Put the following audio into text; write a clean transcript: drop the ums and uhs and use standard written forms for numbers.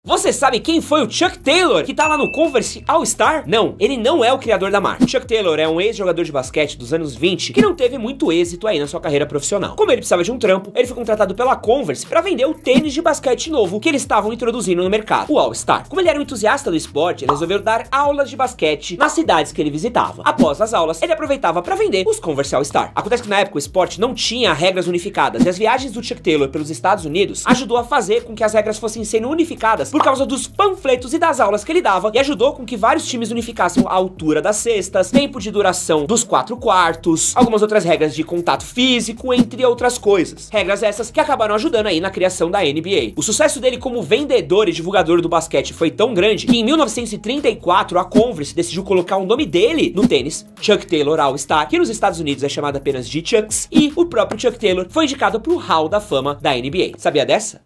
Você sabe quem foi o Chuck Taylor, que tá lá no Converse All-Star? Não, ele não é o criador da marca. Chuck Taylor é um ex-jogador de basquete dos anos 20 que não teve muito êxito aí na sua carreira profissional. Como ele precisava de um trampo, ele foi contratado pela Converse pra vender o tênis de basquete novo que eles estavam introduzindo no mercado, o All-Star. Como ele era um entusiasta do esporte, ele resolveu dar aulas de basquete nas cidades que ele visitava. Após as aulas, ele aproveitava pra vender os Converse All-Star. Acontece que na época o esporte não tinha regras unificadas e as viagens do Chuck Taylor pelos Estados Unidos ajudou a fazer com que as regras fossem sendo unificadas por causa dos panfletos e das aulas que ele dava, e ajudou com que vários times unificassem a altura das cestas, tempo de duração dos 4 quartos, algumas outras regras de contato físico, entre outras coisas. Regras essas que acabaram ajudando aí na criação da NBA. O sucesso dele como vendedor e divulgador do basquete foi tão grande que em 1934 a Converse decidiu colocar o nome dele no tênis, Chuck Taylor All-Star, que nos Estados Unidos é chamado apenas de Chucks, e o próprio Chuck Taylor foi indicado pro Hall da Fama da NBA. Sabia dessa?